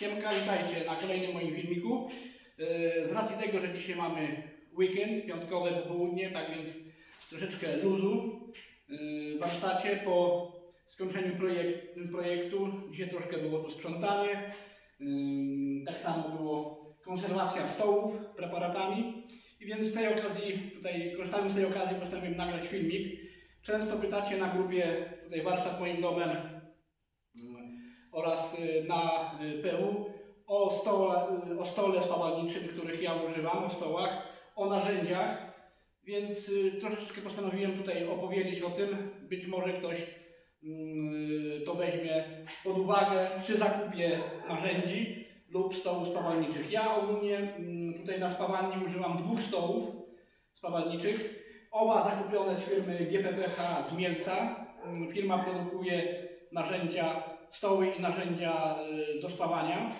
Siemka, witajcie na kolejnym moim filmiku. Z racji tego, że dzisiaj mamy weekend, piątkowe popołudnie, tak więc troszeczkę luzu w warsztacie po skończeniu projektu. Dzisiaj troszkę było to sprzątanie, tak samo było konserwacja stołów preparatami. I więc z tej okazji, korzystając z tej okazji, postanowiłem nagrać filmik. Często pytacie na grupie tutaj warsztat moim domem oraz na PU o stole spawalniczym, których ja używam, o stołach, o narzędziach, więc troszeczkę postanowiłem tutaj opowiedzieć o tym. Być może ktoś to weźmie pod uwagę przy zakupie narzędzi lub stołów spawalniczych. Ja ogólnie tutaj na spawalni używam dwóch stołów spawalniczych, oba zakupione z firmy GPPH z Mielca. Firma produkuje narzędzia, stoły i narzędzia do spawania.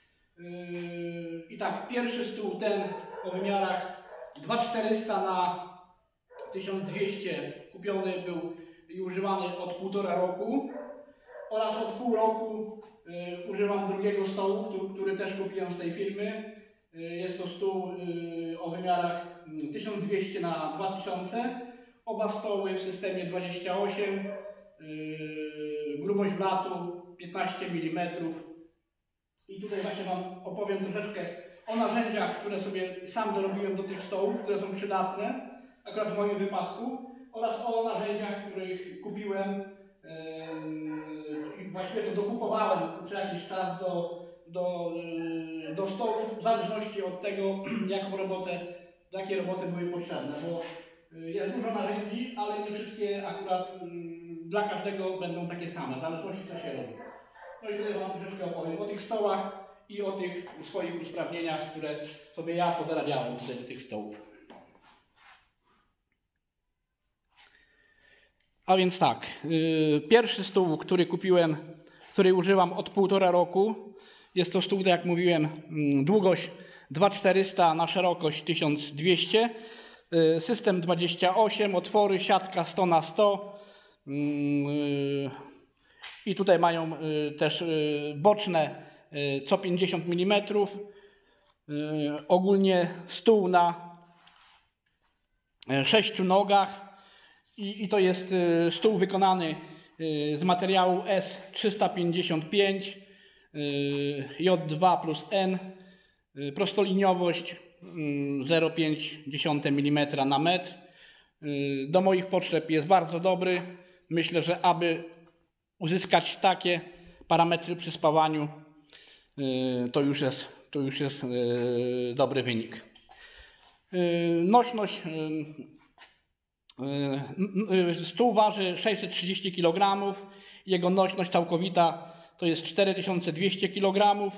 I tak, pierwszy stół, ten o wymiarach 2400 na 1200, kupiony był i używany od 1,5 roku, oraz od pół roku używam drugiego stołu, który też kupiłem z tej firmy. Jest to stół o wymiarach 1200 na 2000. Oba stoły w systemie 28, grubość blatu 15 mm. I tutaj właśnie Wam opowiem troszeczkę o narzędziach, które sobie sam dorobiłem do tych stołów, które są przydatne, akurat w moim wypadku, oraz o narzędziach, których kupiłem i właściwie to dokupowałem co jakiś czas do stołów, w zależności od tego, do jakiej roboty były potrzebne, bo jest dużo narzędzi, ale nie wszystkie akurat dla każdego będą takie same, w zależności co się robi. No i tutaj Wam troszeczkę opowiem o tych stołach i o tych swoich usprawnieniach, które sobie ja podrabiałem do tych stołów. A więc tak, pierwszy stół, który kupiłem, który używam od 1,5 roku, jest to stół, tak jak mówiłem, długość 2400 na szerokość 1200, system 28, otwory, siatka 100 na 100 i tutaj mają też boczne co 50 mm. Ogólnie stół na 6 nogach i to jest stół wykonany z materiału S355 J2 plus N, prostoliniowość 0,5 mm na metr. Do moich potrzeb jest bardzo dobry. Myślę, że aby uzyskać takie parametry przy spawaniu, to już jest dobry wynik. Nośność. Stół waży 630 kg. Jego nośność całkowita to jest 4200 kg.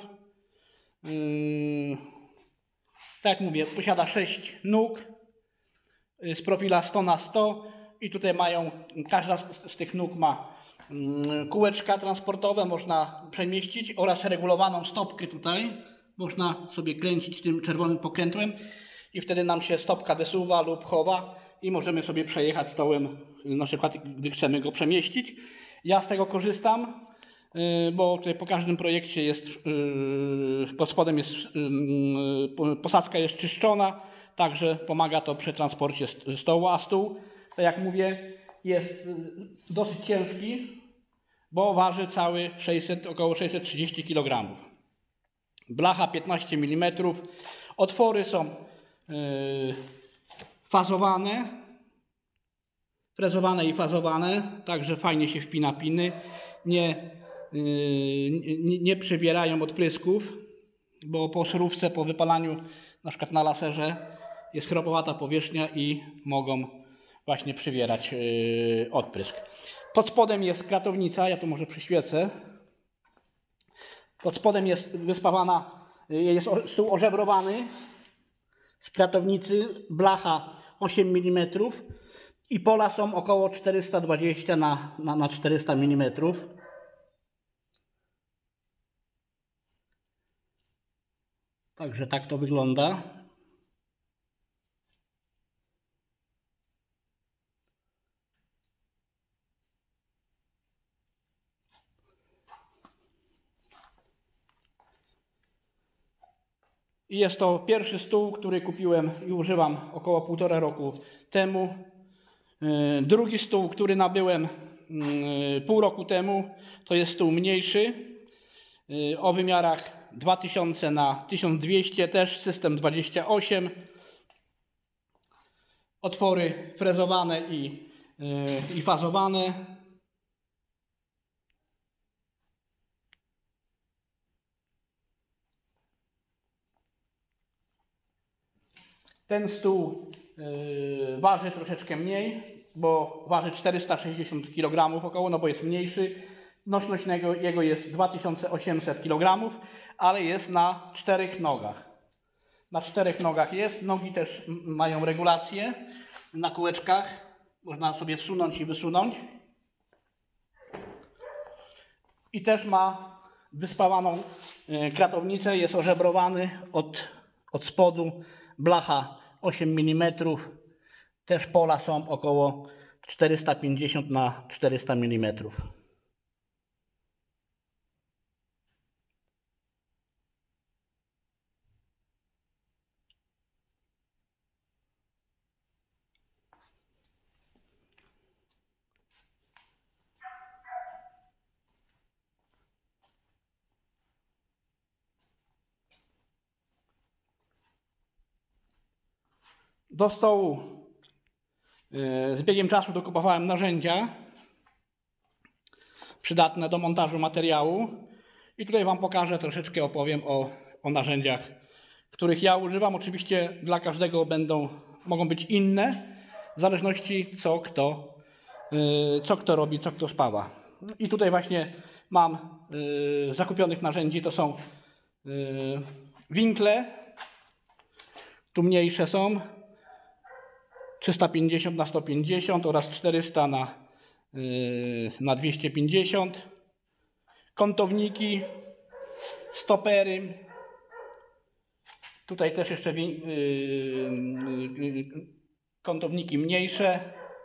Tak jak mówię, posiada 6 nóg z profila 100 na 100 i tutaj każda z tych nóg ma kółeczka transportowe, można przemieścić, oraz regulowaną stopkę tutaj. Można sobie kręcić tym czerwonym pokrętłem i wtedy nam się stopka wysuwa lub chowa i możemy sobie przejechać stołem, na przykład gdy chcemy go przemieścić. Ja z tego korzystam, bo tutaj po każdym projekcie jest, pod spodem jest, posadzka jest czyszczona, także pomaga to przy transporcie stołu, a stół, tak jak mówię, jest dosyć ciężki, bo waży cały około 630 kg. Blacha 15 mm, otwory są fazowane, frezowane i fazowane, także fajnie się wpina piny, nie przybierają odprysków, bo po surówce, po wypalaniu na przykład na laserze jest chropowata powierzchnia i mogą właśnie przybierać odprysk. Pod spodem jest kratownica, ja tu może przyświecę. Pod spodem jest wyspawana, jest stół ożebrowany z kratownicy, blacha 8 mm i pola są około 420 na 400 mm. Także tak to wygląda. I jest to pierwszy stół, który kupiłem i używam około 1,5 roku temu. Drugi stół, który nabyłem pół roku temu, to jest stół mniejszy o wymiarach 2000 na 1200, też system 28. Otwory frezowane i fazowane. Ten stół waży troszeczkę mniej, bo waży 460 kg około, no bo jest mniejszy. Nośność jego jest 2800 kg, ale jest na 4 nogach. Na 4 nogach jest. Nogi też mają regulację na kółeczkach. Można sobie wsunąć i wysunąć. I też ma wyspawaną kratownicę. Jest ożebrowany od spodu. Blacha 8 mm. Też pola są około 450 na 400 mm. Do stołu z biegiem czasu dokupowałem narzędzia przydatne do montażu materiału i tutaj Wam pokażę, troszeczkę opowiem o narzędziach, których ja używam. Oczywiście dla każdego mogą być inne, w zależności co kto robi, co kto spawa. I tutaj właśnie mam zakupionych narzędzi, to są winkle, tu mniejsze są, 350 na 150 oraz 400 na 250. Kątowniki, stopery. Tutaj też jeszcze kątowniki mniejsze.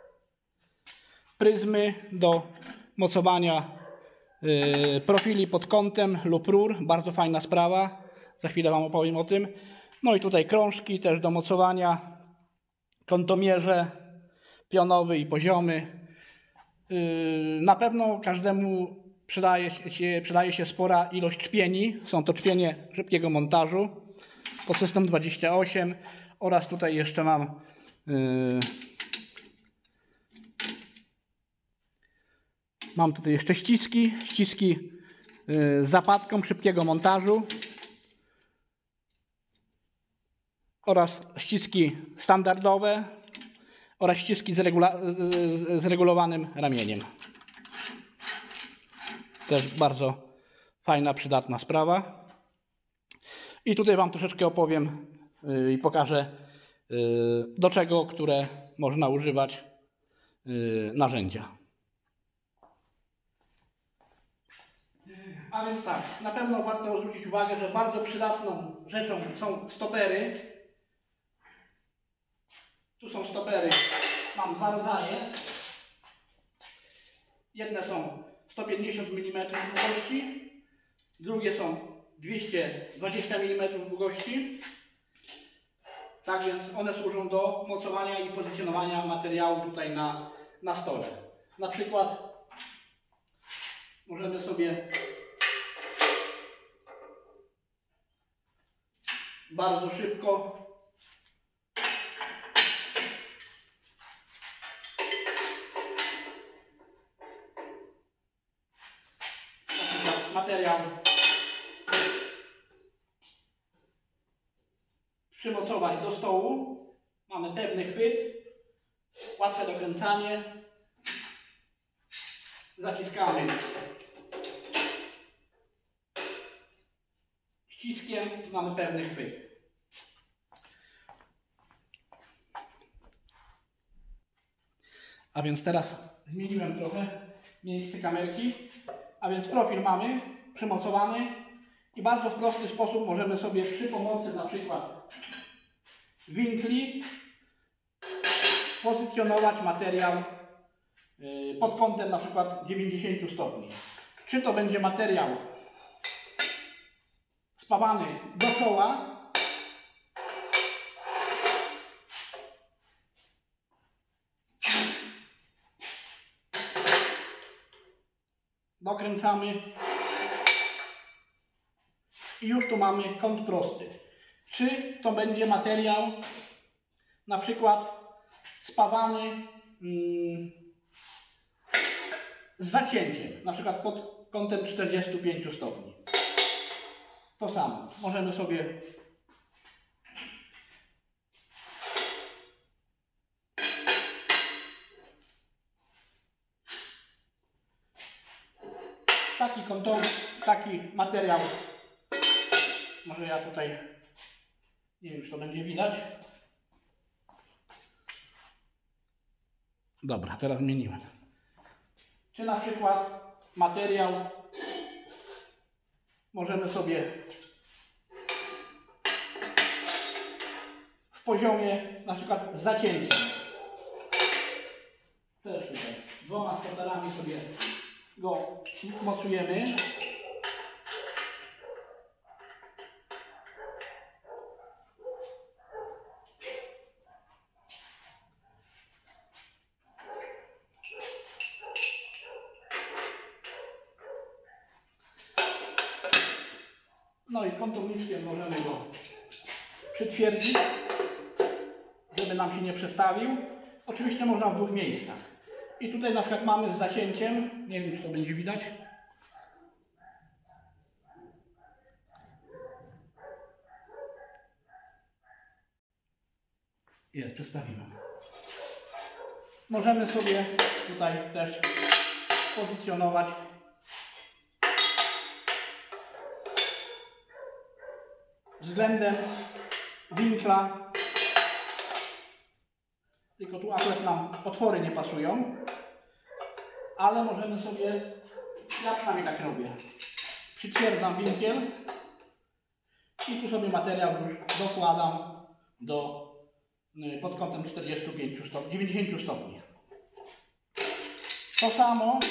Pryzmy do mocowania profili pod kątem lub rur. Bardzo fajna sprawa. Za chwilę Wam opowiem o tym. No i tutaj krążki też do mocowania. Kątomierze pionowy i poziomy. Na pewno każdemu przydaje się spora ilość czpieni. Są to czpienie szybkiego montażu pod system 28 oraz tutaj jeszcze mam tutaj jeszcze ściski z zapadką szybkiego montażu oraz ściski standardowe oraz ściski z regulowanym ramieniem. Też bardzo fajna, przydatna sprawa. I tutaj Wam troszeczkę opowiem i pokażę, do czego, które można używać narzędzia. A więc tak, na pewno warto zwrócić uwagę, że bardzo przydatną rzeczą są stopery. Tu są stopery, mam dwa rodzaje. Jedne są 150 mm długości, drugie są 220 mm długości. Tak więc one służą do mocowania i pozycjonowania materiału tutaj na stole. Na przykład możemy sobie bardzo szybko materiał przymocować do stołu. Mamy pewny chwyt, łatwe dokręcanie. Zaciskamy ściskiem, mamy pewny chwyt. A więc teraz zmieniłem trochę miejsce kamerki. A więc profil mamy przymocowany i bardzo w prosty sposób możemy sobie przy pomocy na przykład winkli pozycjonować materiał pod kątem na przykład 90 stopni. Czy to będzie materiał spawany do czoła, dokręcamy i już tu mamy kąt prosty. Czy to będzie materiał na przykład spawany z zacięciem, na przykład pod kątem 45 stopni. To samo. Możemy sobie taki kątowy, taki materiał. Może ja tutaj, nie wiem, czy to będzie widać. Dobra, teraz zmieniłem. Czy na przykład materiał możemy sobie w poziomie na przykład z zacięciem. Też tutaj dwoma stoperami sobie go mocujemy. No i kątowniczkiem możemy go przytwierdzić, żeby nam się nie przestawił. Oczywiście można w dwóch miejscach. I tutaj na przykład mamy z zacięciem, nie wiem, czy to będzie widać. Jest, przestawiłem. Możemy sobie tutaj też pozycjonować względem winkla, tylko tu akurat nam otwory nie pasują, ale możemy sobie, ja przynajmniej tak robię, przytwierdzam winkiel i tu sobie materiał już dokładam pod kątem 45 stopni, 90 stopni. To samo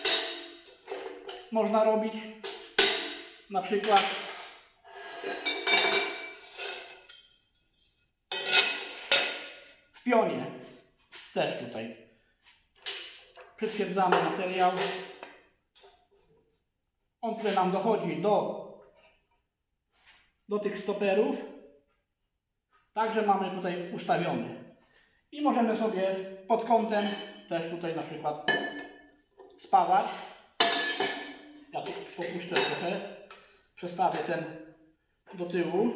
można robić na przykład w pionie. Też tutaj przytwierdzamy materiał. On tutaj nam dochodzi do tych stoperów. Także mamy tutaj ustawiony. I możemy sobie pod kątem też tutaj na przykład spawać. Ja tu popuszczę trochę. Przestawię ten do tyłu.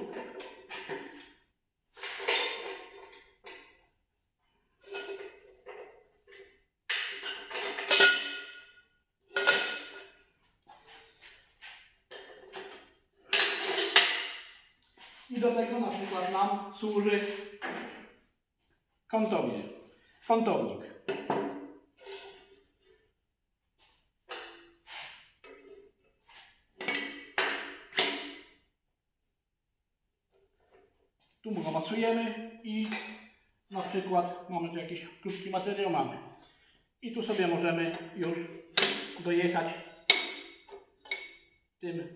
I do tego na przykład nam służy kątownik. Tu go masujemy i na przykład mamy tu jakiś krótki materiał, mamy. I tu sobie możemy już dojechać tym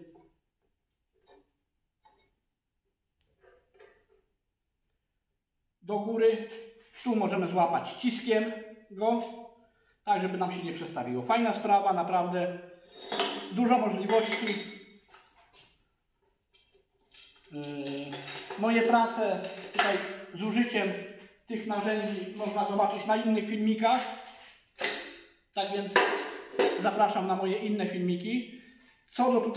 do góry. Tu możemy złapać ciskiem go, tak żeby nam się nie przestawiło. Fajna sprawa, naprawdę dużo możliwości. Moje prace tutaj z użyciem tych narzędzi można zobaczyć na innych filmikach. Tak więc zapraszam na moje inne filmiki. Co do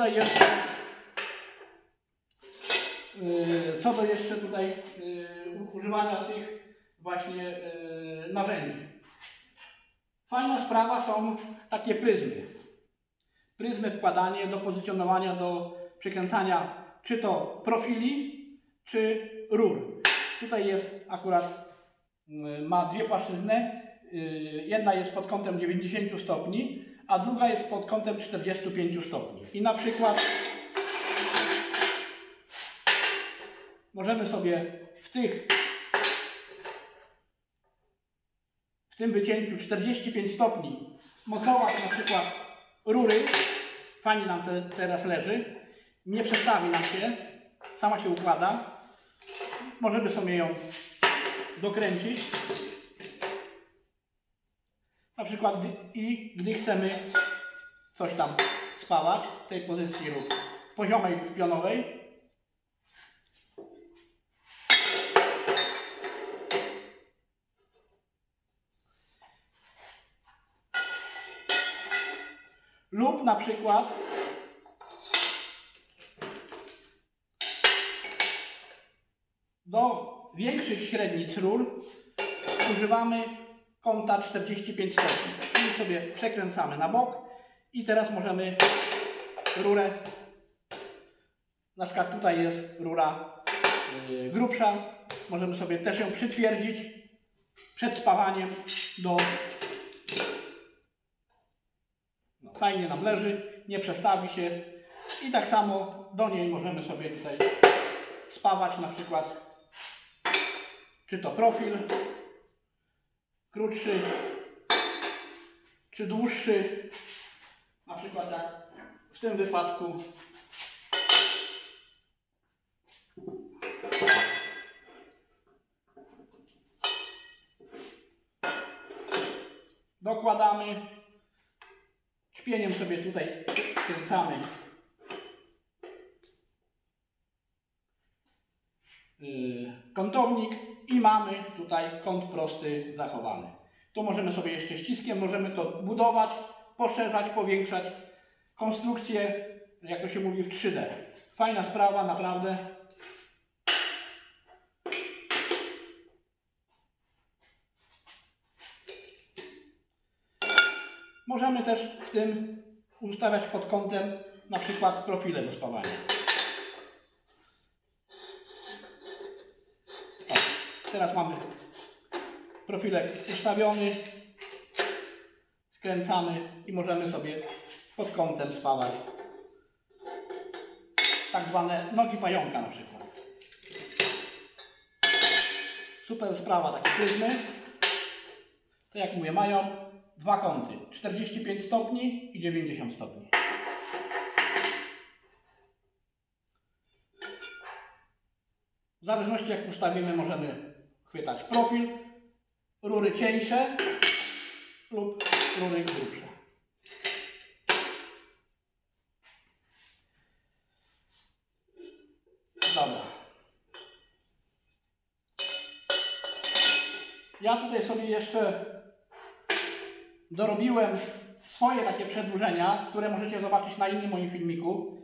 jeszcze tutaj używania tych właśnie narzędzi. Fajna sprawa są takie pryzmy. Pryzmy wkładanie do pozycjonowania, do przykręcania czy to profili, czy rur. Tutaj jest akurat, ma dwie płaszczyzny. Jedna jest pod kątem 90 stopni, a druga jest pod kątem 45 stopni. I na przykład możemy sobie w tym wycięciu 45 stopni mocować na przykład rury. Fajnie nam teraz leży. Nie przestawi nam się. Sama się układa. Możemy sobie ją dokręcić. Na przykład gdy chcemy coś tam spawać w tej pozycji lub poziomej lub pionowej. Lub na przykład do większych średnic rur używamy kąta 45 stopni. Czyli sobie przekręcamy na bok i teraz możemy rurę, na przykład tutaj jest rura grubsza, możemy sobie też ją przytwierdzić przed spawaniem do... No, fajnie nam leży, nie przestawi się i tak samo do niej możemy sobie tutaj spawać na przykład czy to profil krótszy, czy dłuższy, na przykład jak w tym wypadku dokładamy, ćpieniem sobie tutaj skręcamy kątownik i mamy tutaj kąt prosty zachowany. Tu możemy sobie jeszcze ściskiem, możemy to budować, poszerzać, powiększać konstrukcję, jak to się mówi, w 3D. Fajna sprawa, naprawdę. Możemy też w tym ustawiać pod kątem na przykład profile do spawania. Teraz mamy profilek ustawiony, skręcamy i możemy sobie pod kątem spawać tak zwane nogi pająka na przykład. Super sprawa, takie pryzmy. To jak mówię, mają dwa kąty, 45 stopni i 90 stopni. W zależności jak ustawimy, możemy chwytać profil, rury cieńsze lub rury grubsze. Dobra. Ja tutaj sobie jeszcze dorobiłem swoje takie przedłużenia, które możecie zobaczyć na innym moim filmiku.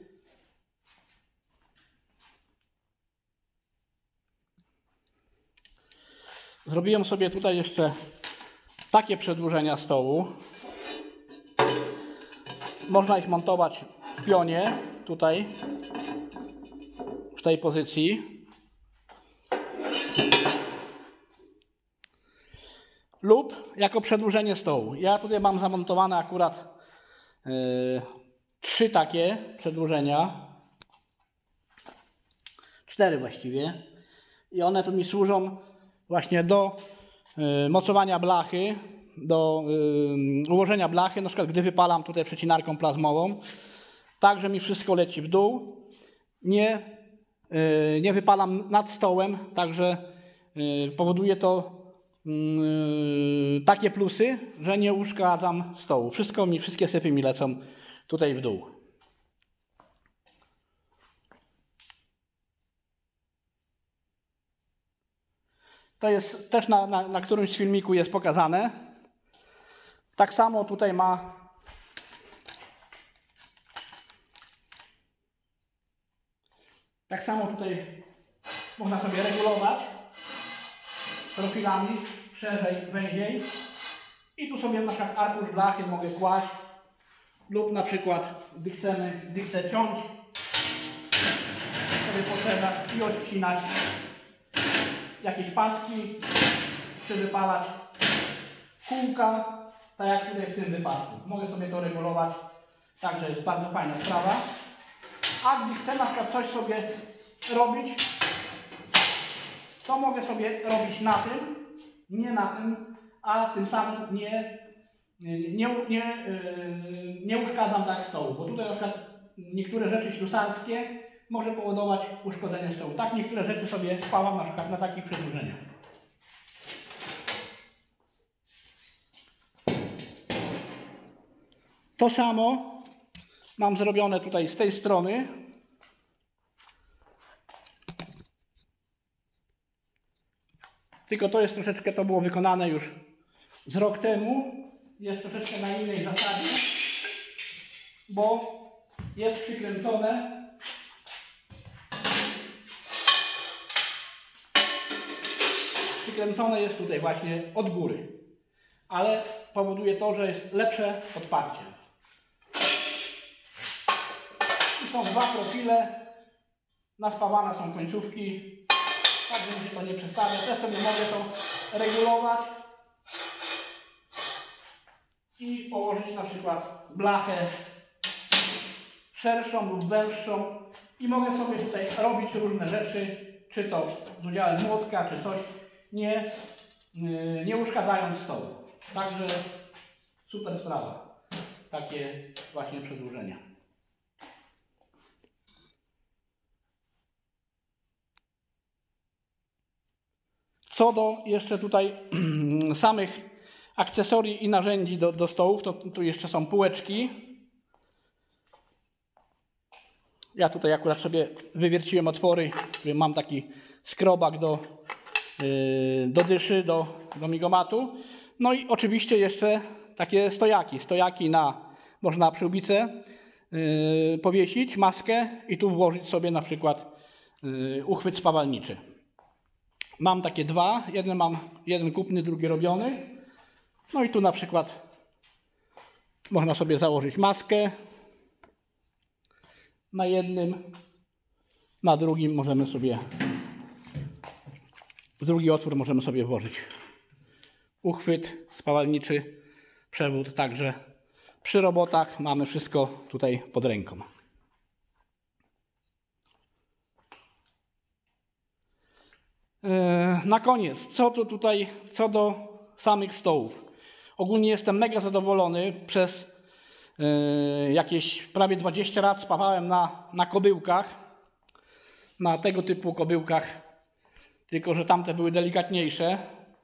Zrobiłem sobie tutaj jeszcze takie przedłużenia stołu. Można ich montować w pionie, tutaj, w tej pozycji. Lub jako przedłużenie stołu. Ja tutaj mam zamontowane akurat 3 takie przedłużenia. 4 właściwie. I one tu mi służą właśnie do mocowania blachy, do ułożenia blachy, na przykład gdy wypalam tutaj przecinarką plazmową, tak, że mi wszystko leci w dół, nie wypalam nad stołem, także powoduje to takie plusy, że nie uszkadzam stołu. Wszystkie sypy mi lecą tutaj w dół. To jest też na którymś z filmiku jest pokazane. Tak samo tutaj ma można sobie regulować profilami szerzej, węziej i tu sobie na przykład arkusz blachy mogę kłaść lub na przykład gdy chcę ciąć sobie poszerzać i odcinać jakieś paski, chcę wypalać kółka, tak jak tutaj w tym wypadku. Mogę sobie to regulować, także jest bardzo fajna sprawa. A gdy chcę na przykład coś sobie robić, to mogę sobie robić na tym, nie na tym, a tym samym nie uszkadzam tak stołu, bo tutaj na przykład niektóre rzeczy ślusarskie może powodować uszkodzenie stołu. Tak niektóre rzeczy sobie spałam na przykład na takich przedłużeniach. To samo Mam zrobione tutaj z tej strony. Tylko to jest troszeczkę, to było wykonane już z rok temu. Jest troszeczkę na innej zasadzie, bo jest przykręcone. Przykręcone jest tutaj właśnie od góry, ale powoduje to, że jest lepsze odparcie. I są dwa profile, naspawane są końcówki, tak że mi się to nie przestawia. Też sobie mogę to regulować i położyć na przykład blachę szerszą lub węższą i mogę sobie tutaj robić różne rzeczy, czy to z udziałem młotka, czy coś, nie uszkadzając stołu. Także super sprawa. Takie właśnie przedłużenia. Co do jeszcze tutaj samych akcesorii i narzędzi do stołów, to tu jeszcze są półeczki. Ja tutaj akurat sobie wywierciłem otwory, mam taki skrobak do dyszy, do migomatu. No i oczywiście jeszcze takie stojaki można na przyłbicę powiesić, maskę i tu włożyć sobie na przykład uchwyt spawalniczy. Mam takie dwa, jeden kupny, drugi robiony. No i tu na przykład można sobie założyć maskę na jednym, na drugim możemy sobie, w drugi otwór możemy sobie włożyć uchwyt spawalniczy, przewód, także przy robotach mamy wszystko tutaj pod ręką. Na koniec, co do samych stołów. Ogólnie jestem mega zadowolony. Przez jakieś prawie 20 lat spawałem na kobyłkach, na tego typu kobyłkach, tylko że tamte były delikatniejsze.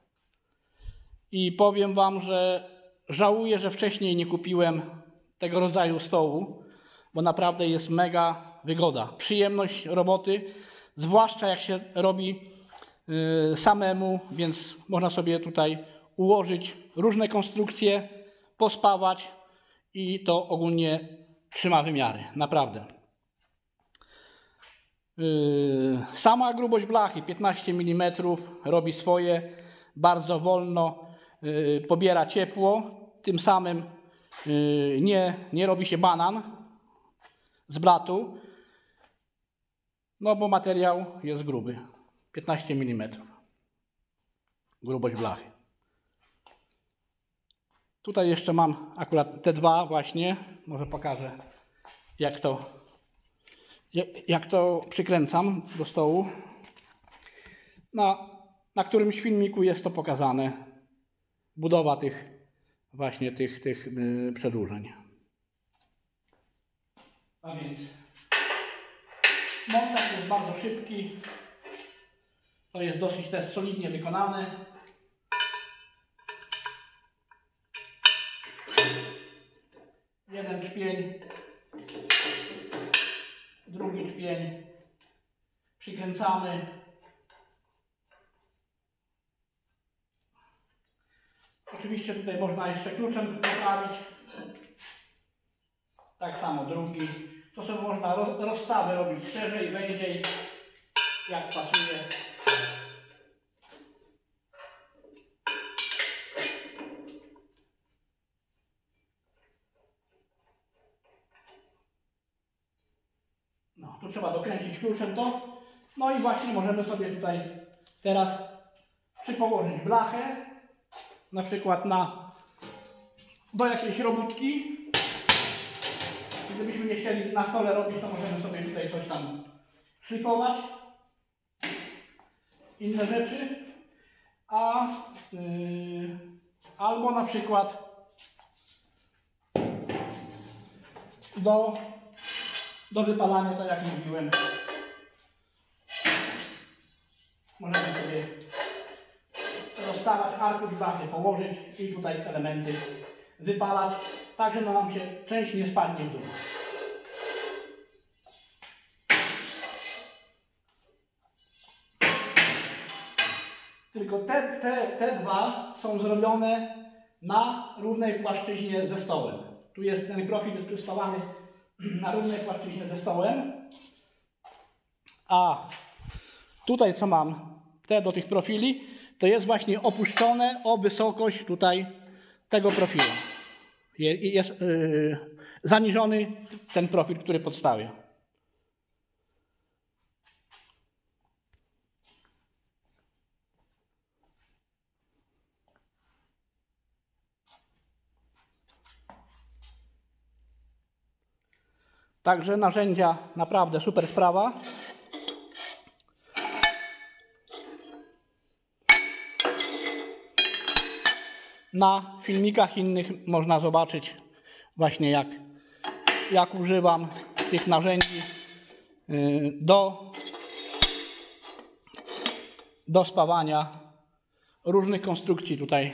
I powiem Wam, że żałuję, że wcześniej nie kupiłem tego rodzaju stołu, bo naprawdę jest mega wygoda. Przyjemność roboty, zwłaszcza jak się robi samemu, więc można sobie tutaj ułożyć różne konstrukcje, pospawać i to ogólnie trzyma wymiary, naprawdę. Sama grubość blachy 15 mm robi swoje, bardzo wolno pobiera ciepło, tym samym nie robi się banan z blatu, no bo materiał jest gruby, 15 mm grubość blachy. Tutaj jeszcze mam akurat te dwa właśnie, może pokażę jak to przykręcam do stołu. Na którymś filmiku jest to pokazane, budowa tych przedłużeń. A więc montaż jest bardzo szybki, to jest dosyć też solidnie wykonane. Jeden czpień, drugi czpień, przykręcamy. Oczywiście tutaj można jeszcze kluczem poprawić. Tak samo drugi. To sobie można rozstawy robić szerzej, węziej, jak pasuje. No, tu trzeba dokręcić kluczem to. No i właśnie możemy sobie tutaj teraz przypołożyć blachę, na przykład do jakiejś robótki. Gdybyśmy nie chcieli na stole robić, to możemy sobie tutaj coś tam szlifować, inne rzeczy, albo na przykład do wypalania, tak jak mówiłem, możemy sobie rozstawać arkusz blachy, położyć i tutaj elementy wypalać, tak że nam się część nie spadnie w dół. tylko te dwa są zrobione na równej płaszczyźnie ze stołem. Tu jest ten profil jest przystawany na równej płaszczyźnie ze stołem. A tutaj co mam, te do tych profili, to jest właśnie opuszczone o wysokość tutaj tego profilu. Jest zaniżony ten profil, który podstawię. Także narzędzia naprawdę super sprawa. Na filmikach innych można zobaczyć właśnie jak używam tych narzędzi do spawania różnych konstrukcji tutaj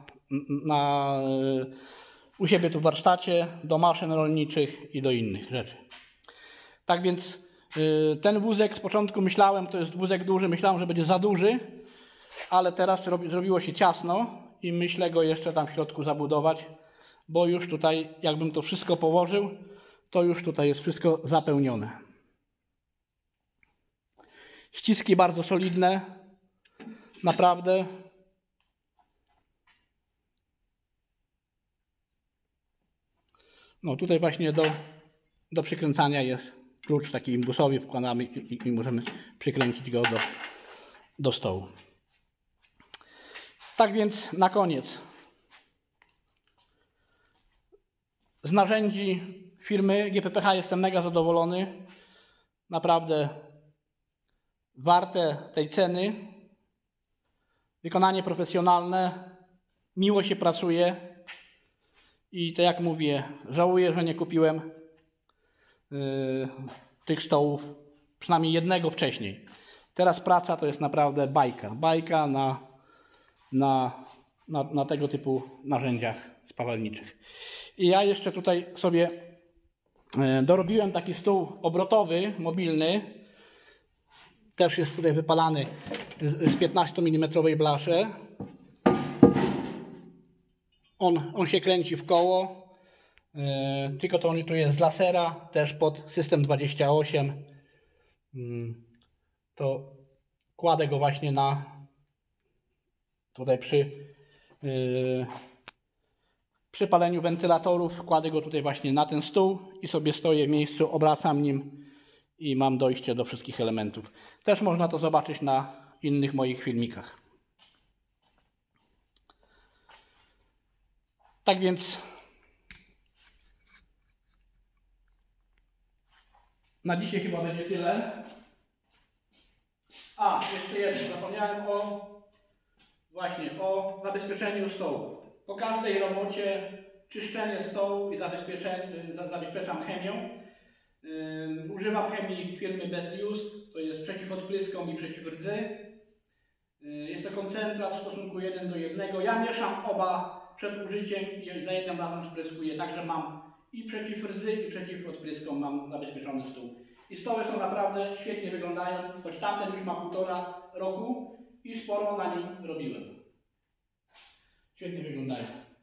u siebie tu w warsztacie, do maszyn rolniczych i do innych rzeczy. Tak więc ten wózek z początku myślałem, to jest wózek duży, myślałem, że będzie za duży, ale teraz zrobiło się ciasno i myślę go jeszcze tam w środku zabudować, bo już tutaj jakbym to wszystko położył, to już tutaj jest wszystko zapełnione. Ściski bardzo solidne, naprawdę. No tutaj właśnie do przykręcania jest klucz taki imbusowy, wkładamy i możemy przykręcić go do stołu. Tak więc na koniec. Z narzędzi firmy GPPH jestem mega zadowolony. Naprawdę warte tej ceny. Wykonanie profesjonalne. Miło się pracuje. I to jak mówię, żałuję, że nie kupiłem tych stołów, przynajmniej jednego wcześniej. Teraz praca to jest naprawdę bajka. Bajka na tego typu narzędziach spawalniczych. I ja jeszcze tutaj sobie dorobiłem taki stół obrotowy, mobilny. Też jest tutaj wypalany z 15 mm blaszy. On się kręci w koło, tylko to tu jest z lasera, też pod system 28. To kładę go właśnie tutaj przy paleniu wentylatorów, kładę go tutaj właśnie na ten stół i sobie stoję w miejscu, obracam nim i mam dojście do wszystkich elementów. Też można to zobaczyć na innych moich filmikach. Tak więc na dzisiaj chyba będzie tyle. A, jeszcze jedno, zapomniałem o zabezpieczeniu stołu. Po każdej robocie czyszczenie stołu i zabezpieczam chemią. Używam chemii firmy Best Use, to jest przeciw odpryskom i przeciw rdzy. Jest to koncentrat w stosunku 1:1. Ja mieszam oba przed użyciem i za jednym razem spryskuję, także mam i przeciw rdzy i przeciw odpryskom mam zabezpieczony stół. I stoły są naprawdę świetnie wyglądają, choć tamten już ma 1,5 roku i sporo na nim robiłem. Świetnie wyglądają.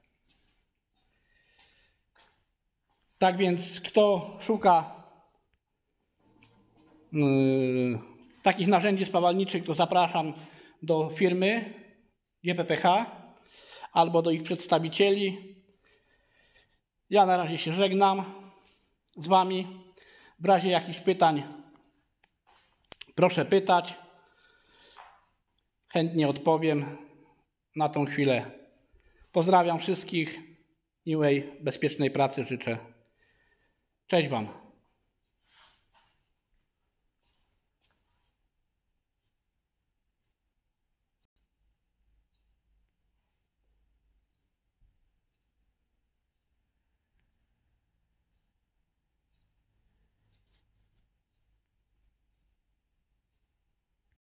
Tak więc kto szuka takich narzędzi spawalniczych, to zapraszam do firmy GPPH albo do ich przedstawicieli. Ja na razie się żegnam z Wami. W razie jakichś pytań proszę pytać. Chętnie odpowiem na tą chwilę. Pozdrawiam wszystkich. Miłej, bezpiecznej pracy życzę. Cześć Wam.